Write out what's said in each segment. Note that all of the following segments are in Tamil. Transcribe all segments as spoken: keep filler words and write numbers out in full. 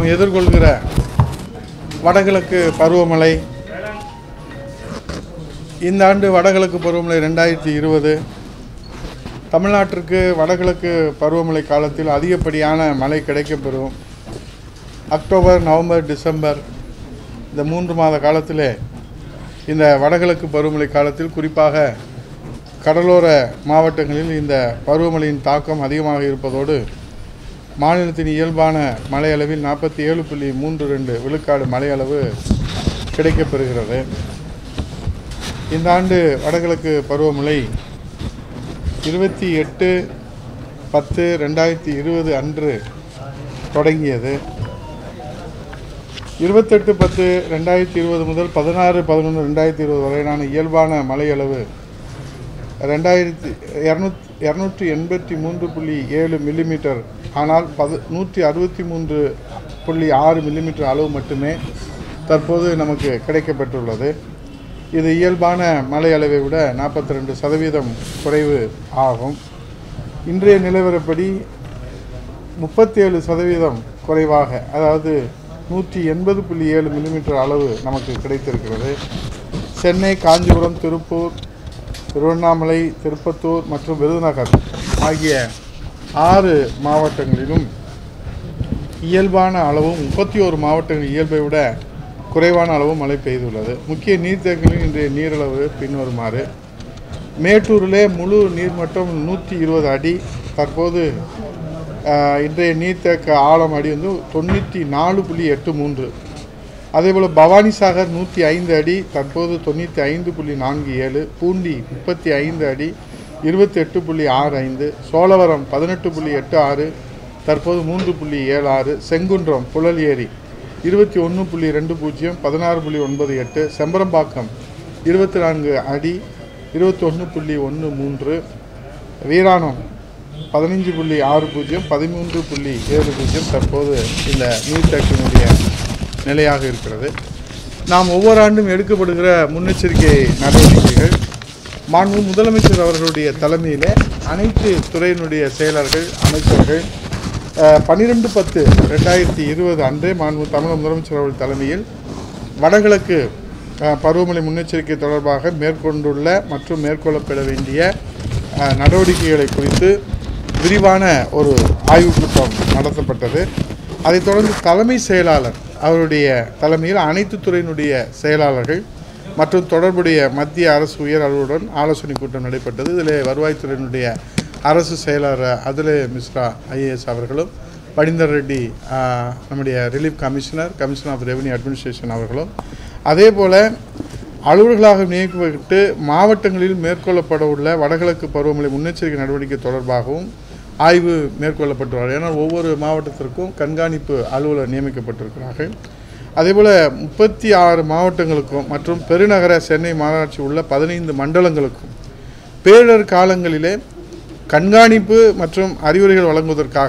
நாம் எதிர்கொள்கிற வடகிழக்கு பருவமழை, இந்த ஆண்டு வடகிழக்கு பருவமழை ரெண்டாயிரத்தி இருபது தமிழ்நாட்டிற்கு வடகிழக்கு பருவமழை காலத்தில் அதிகப்படியான மழை கிடைக்கப்பெறும். அக்டோபர், நவம்பர், டிசம்பர் இந்த மூன்று மாத காலத்திலே இந்த வடகிழக்கு பருவமழை காலத்தில் குறிப்பாக கடலோர மாவட்டங்களில் இந்த பருவமழையின் தாக்கம் அதிகமாக இருப்பதோடு மாநிலத்தின் இயல்பான மழையளவில் நாற்பத்தி ஏழு புள்ளி மூன்று ரெண்டு விழுக்காடு மழையளவு கிடைக்கப்பெறுகிறது. இந்த ஆண்டு வடகிழக்கு பருவமழை இருபத்தி எட்டு பத்து ரெண்டாயிரத்தி இருபது அன்று தொடங்கியது. இருபத்தெட்டு பத்து ரெண்டாயிரத்தி இருபது முதல் பதினாறு பதினொன்று ரெண்டாயிரத்தி இருபது வரையிலான இயல்பான மழையளவு ரெண்டாயிரத்தி இரநூத்தி இரநூற்றி எண்பத்தி மூன்று புள்ளி ஏழு மில்லிமீட்டர். ஆனால் பது நூற்றி அறுபத்தி மூன்று புள்ளி ஆறு மில்லிமீட்டர் அளவு மட்டுமே தற்போது நமக்கு கிடைக்கப்பெற்றுள்ளது. இது இயல்பான மழை அளவை விட நாற்பத்தி ரெண்டு சதவீதம் குறைவு ஆகும். இன்றைய நிலவரப்படி முப்பத்தி ஏழு சதவீதம் குறைவாக, அதாவது நூற்றி எண்பது புள்ளி ஏழு மில்லிமீட்டர் அளவு நமக்கு கிடைத்திருக்கிறது. சென்னை, காஞ்சிபுரம், திருப்பூர், திருவண்ணாமலை, திருப்பத்தூர் மற்றும் விருதுநகர் ஆகிய ஆறு மாவட்டங்களிலும் இயல்பான அளவும் முப்பத்தி ஓரு மாவட்டங்கள் இயல்பை விட குறைவான அளவும் மழை பெய்துள்ளது. முக்கிய நீர்த்தேக்கங்களில் இன்றைய நீரளவு பின்வருமாறு: மேட்டூரிலே முழு நீர்மட்டம் நூற்றி இருபது அடி. தற்போது இன்றைய நீர்த்தேக்க ஆழம் அடி வந்து தொண்ணூற்றி நாலு புள்ளி எட்டு மூன்று. அதேபோல் பவானிசாகர் நூற்றி ஐந்து அடி, தற்போது தொண்ணூற்றி ஐந்து புள்ளி நான்கு ஏழு. பூண்டி முப்பத்தி ஐந்து அடி, இருபத்தி எட்டு புள்ளி ஆறு ஐந்து. சோழவரம் பதினெட்டு புள்ளி எட்டு ஆறு, தற்போது மூன்று புள்ளி ஏழு ஆறு. செங்குன்றம் புழல் ஏரி இருபத்தி ஒன்று புள்ளி ரெண்டு பூஜ்ஜியம், பதினாறு புள்ளி ஒன்பது எட்டு. செம்பரம்பாக்கம் இருபத்தி நான்கு அடி, இருபத்தி ஒன்று புள்ளி ஒன்று மூன்று. வீராணம் பதினஞ்சு புள்ளி ஆறு பூஜ்ஜியம், பதிமூன்று புள்ளி ஏழு பூஜ்ஜியம் தற்போது இந்த நீர்த்தேக்கத்தினுடைய நிலையாக இருக்கிறது. நாம் ஒவ்வொரு ஆண்டும் எடுக்கப்படுகிற முன்னெச்சரிக்கை நடவடிக்கைகள் மாண்பு முதலமைச்சர் அவர்களுடைய தலைமையில் அனைத்து துறையினுடைய செயலர்கள், அமைச்சர்கள் பன்னிரெண்டு பத்து ரெண்டாயிரத்தி இருபது அன்றே மாண்பு தமிழக முதலமைச்சர் அவர்கள் தலைமையில் வடகிழக்கு பருவமழை முன்னெச்சரிக்கை தொடர்பாக மேற்கொண்டுள்ள மற்றும் மேற்கொள்ளப்பட வேண்டிய நடவடிக்கைகளை குறித்து விரிவான ஒரு ஆய்வுக் கூட்டம் நடத்தப்பட்டது. அதைத் தொடர்ந்து தலைமை செயலாளர் அவருடைய தலைமையில் அனைத்து துறையினுடைய செயலாளர்கள் மற்றும் தொடர்புடைய மத்திய அரசு உயர் அலுவலருடன் ஆலோசனை கூட்டம் நடைபெற்றது. இதில் வருவாய்த்துறையினுடைய அரசு செயலாளர் அதுலே மிஸ்ரா ஐஏஎஸ் அவர்களும், பணிந்தர் ரெட்டி நம்முடைய relief commissioner, commissioner of revenue administration அவர்களும், அதே போல் அலுவலர்களாக நியமிக்கப்பட்டு மாவட்டங்களில் மேற்கொள்ளப்பட உள்ள வடகிழக்கு பருவமழை முன்னெச்சரிக்கை நடவடிக்கை தொடர்பாகவும் ஆய்வு மேற்கொள்ளப்பட்டுள்ளார்கள். ஏன்னா ஒவ்வொரு மாவட்டத்திற்கும் கண்காணிப்பு அலுவலர் நியமிக்கப்பட்டிருக்கிறார்கள். அதேபோல் முப்பத்தி ஆறு மாவட்டங்களுக்கும் மற்றும் பெருநகர சென்னை மாநகராட்சி உள்ள பதினைந்து மண்டலங்களுக்கும் பேரிடர் காலங்களிலே கண்காணிப்பு மற்றும் அறிவுரைகள் வழங்குவதற்காக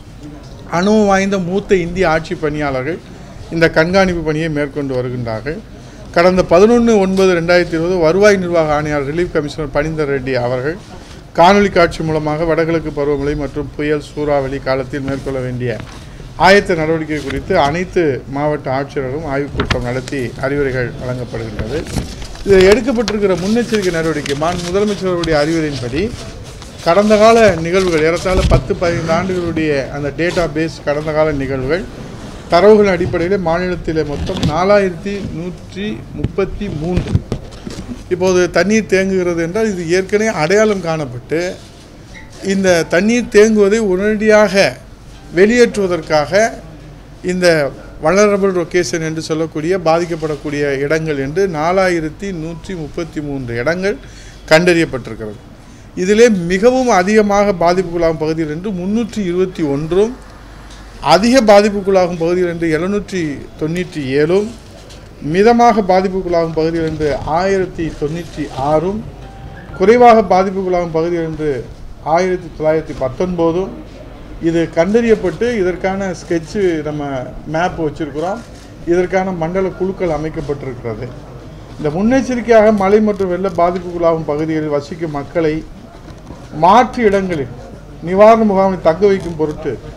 அனுபவம் வாய்ந்த மூத்த இந்திய ஆட்சி பணியாளர்கள் இந்த கண்காணிப்பு பணியை மேற்கொண்டு வருகின்றார்கள். கடந்த பதினொன்று ஒன்பது ரெண்டாயிரத்தி இருபது வருவாய் நிர்வாக ஆணையாளர் ரிலீஃப் கமிஷனர் பணிந்தர் ரெட்டி அவர்கள் காணொலி காட்சி மூலமாக வடகிழக்கு பருவமழை மற்றும் புயல், சூறாவளி காலத்தில் மேற்கொள்ள வேண்டிய ஆயத்த நடவடிக்கை குறித்து அனைத்து மாவட்ட ஆட்சியர்களும் ஆய்வுக் கூட்டம் நடத்தி அறிவுரைகள் வழங்கப்படுகின்றது. இதில் எடுக்கப்பட்டிருக்கிற முன்னெச்சரிக்கை நடவடிக்கை மாண்பு முதலமைச்சருடைய அறிவுரையின்படி கடந்த கால நிகழ்வுகள் ஏறத்தாழ பத்து பதினைந்து ஆண்டுகளுடைய அந்த டேட்டா பேஸ் கடந்த கால நிகழ்வுகள் தரவுகள் அடிப்படையில் மாநிலத்தில் மொத்தம் நாலாயிரத்தி நூற்றி முப்பத்தி மூன்று இப்போது தண்ணீர் தேங்குகிறது என்றால் இது ஏற்கனவே அடையாளம் காணப்பட்டு இந்த தண்ணீர் தேங்குவதை உடனடியாக வெளியேற்றுவதற்காக இந்த வல்னரபிள் லொகேஷன் என்று சொல்லக்கூடிய பாதிக்கப்படக்கூடிய இடங்கள் என்று நாலாயிரத்தி நூற்றி முப்பத்தி மூன்று இடங்கள் கண்டறியப்பட்டிருக்கிறது. இதிலே மிகவும் அதிகமாக பாதிப்புக்குள்ளாகும் பகுதிகள் என்று முன்னூற்றி இருபத்தி ஒன்றும், அதிக பாதிப்புக்குள்ளாகும் பகுதிகள் என்று எழுநூற்றி தொண்ணூற்றி ஏழும், மிதமாக பாதிப்புக்குள்ளாகும் பகுதிகள் என்று ஆயிரத்தி தொண்ணூற்றி ஆறும், குறைவாக பாதிப்புக்குள்ளாகும் பகுதிகள் என்று ஆயிரத்தி தொள்ளாயிரத்தி பத்தொன்பதும் இது கண்டறியப்பட்டு இதற்கான ஸ்கெட்சு நம்ம மேப் வச்சுருக்கிறோம். இதற்கான மண்டல குழுக்கள் அமைக்கப்பட்டிருக்கிறது. இந்த முன்னெச்சரிக்கையாக மழை மற்றும் வெள்ள பாதிப்புக்குள்ளாகும் பகுதிகளில் வசிக்கும் மக்களை மாற்று இடங்களில் நிவாரண முகாமில் தங்க வைக்கும் பொருட்டு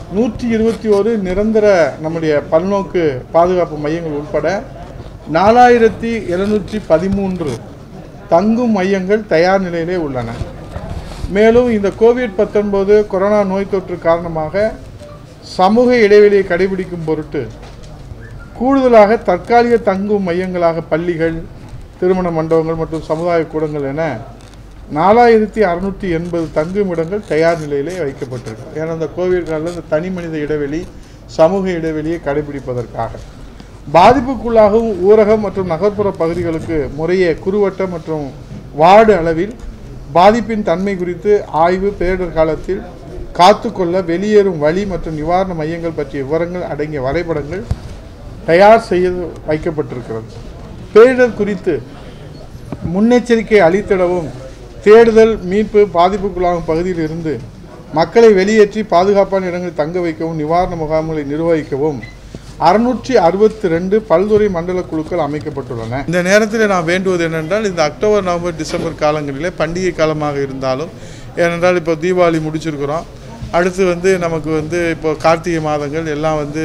நூற்றி இருபத்தி ஒரு நிரந்தர நம்முடைய பல்நோக்கு பாதுகாப்பு மையங்கள் உட்பட நாலாயிரத்தி எழுநூற்றி பதிமூன்று தங்கும் மையங்கள் தயார் நிலையிலே உள்ளன. மேலும் இந்த கோவிட் பத்தொன்பது கொரோனா நோய் தொற்று காரணமாக சமூக இடைவெளியை கடைபிடிக்கும் பொருட்டு கூடுதலாக தற்காலிக தங்கும் மையங்களாக பள்ளிகள், திருமண மண்டபங்கள் மற்றும் சமுதாய கூடங்கள் என நாலாயிரத்தி அறுநூற்றி எண்பது தங்குமிடங்கள் தயார் நிலையிலே வைக்கப்பட்டிருக்கு. ஏன்னா இந்த கோவிட் காலத்தில் இந்த தனி மனித இடைவெளி, சமூக இடைவெளியை கடைபிடிப்பதற்காக பாதிப்புக்குள்ளாகவும் ஊரகம் மற்றும் நகர்ப்புற பகுதிகளுக்கு முறையே குறுவட்ட மற்றும் வார்டு அளவில் பாதிப்பின் தன்மை குறித்து ஆய்வு, பேரிடர் காலத்தில் காத்துக்கொள்ள வெளியேறும் வழி மற்றும் நிவாரண மையங்கள் பற்றிய விவரங்கள் அடங்கிய வரைபடங்கள் தயார் செய்து வைக்கப்பட்டிருக்கிறது. பேரிடர் குறித்து முன்னெச்சரிக்கை அளித்திடவும் தேடுதல், மீட்பு, பாதிப்புக்குள்ளாகும் பகுதியில் இருந்து மக்களை வெளியேற்றி பாதுகாப்பான இடங்களில் தங்க வைக்கவும் நிவாரண முகாம்களை நிர்வகிக்கவும் அறுநூற்றி அறுபத்தி ரெண்டு பல்துறை மண்டல குழுக்கள் அமைக்கப்பட்டுள்ளன. இந்த நேரத்தில் நான் வேண்டுவது என்னென்றால், இந்த அக்டோபர், நவம்பர், டிசம்பர் காலங்களிலே பண்டிகை காலமாக இருந்தாலும், ஏனென்றால் இப்போ தீபாவளி முடிச்சிருக்கிறோம், அடுத்து வந்து நமக்கு வந்து இப்போ கார்த்திகை மாதங்கள் எல்லாம் வந்து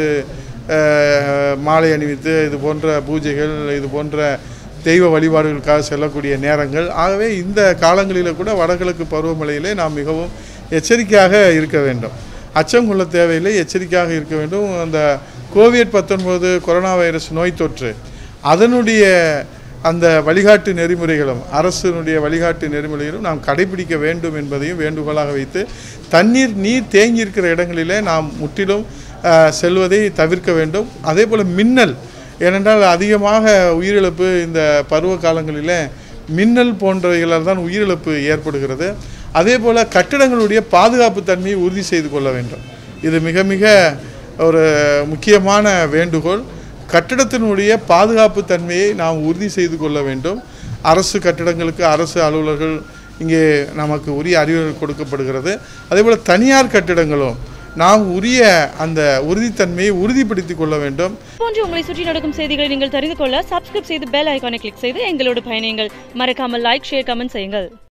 மாலை அணிவித்து இது போன்ற பூஜைகள், இது போன்ற தெய்வ வழிபாடுகளுக்காக செல்லக்கூடிய நேரங்கள். ஆகவே இந்த காலங்களில் கூட வடகிழக்கு பருவமழையிலே நாம் மிகவும் எச்சரிக்கையாக இருக்க வேண்டும். அச்சம் கொள்ள தேவையில்லை, எச்சரிக்கையாக இருக்க வேண்டும். அந்த கோவிட் பத்தொன்பது கொரோனா வைரஸ் நோய் தொற்று அதனுடைய அந்த வழிகாட்டு நெறிமுறைகளும் அரசினுடைய வழிகாட்டு நெறிமுறைகளும் நாம் கடைபிடிக்க வேண்டும் என்பதையும் வேண்டுகோளாக வைத்து, தண்ணீர் நீர் தேங்கி இருக்கிற இடங்களிலே நாம் முற்றிலும் செல்வதை தவிர்க்க வேண்டும். அதே போல் மின்னல், ஏனென்றால் அதிகமாக உயிரிழப்பு இந்த பருவ காலங்களில் மின்னல் போன்றவைகளால் தான் உயிரிழப்பு ஏற்படுகிறது. அதே போல் கட்டிடங்களுடைய பாதுகாப்பு தன்மையை உறுதி செய்து கொள்ள வேண்டும். இது மிக மிக ஒரு முக்கியமான வேண்டுகோள். கட்டிடத்தினுடைய பாதுகாப்பு தன்மையை நாம் உறுதி செய்து கொள்ள வேண்டும். அரசு கட்டிடங்களுக்கு அரசு அலுவலர்கள் இங்கே நமக்கு உரிய அறிவுரைகள் கொடுக்கப்படுகிறது. அதேபோல் தனியார் கட்டிடங்களும் நாம் உரிய அந்த உறுதித்தன்மையை உறுதிப்படுத்திக் கொள்ள வேண்டும். போன்று உங்களை சுற்றி நடக்கும் செய்திகளை நீங்கள் தெரிந்து கொள்ள சப்ஸ்கிரைப் செய்து பெல் ஐகானை கிளிக் செய்து எங்களோடு பயணியுங்கள். மறக்காமல் லைக், ஷேர், கமெண்ட் செய்யுங்கள்.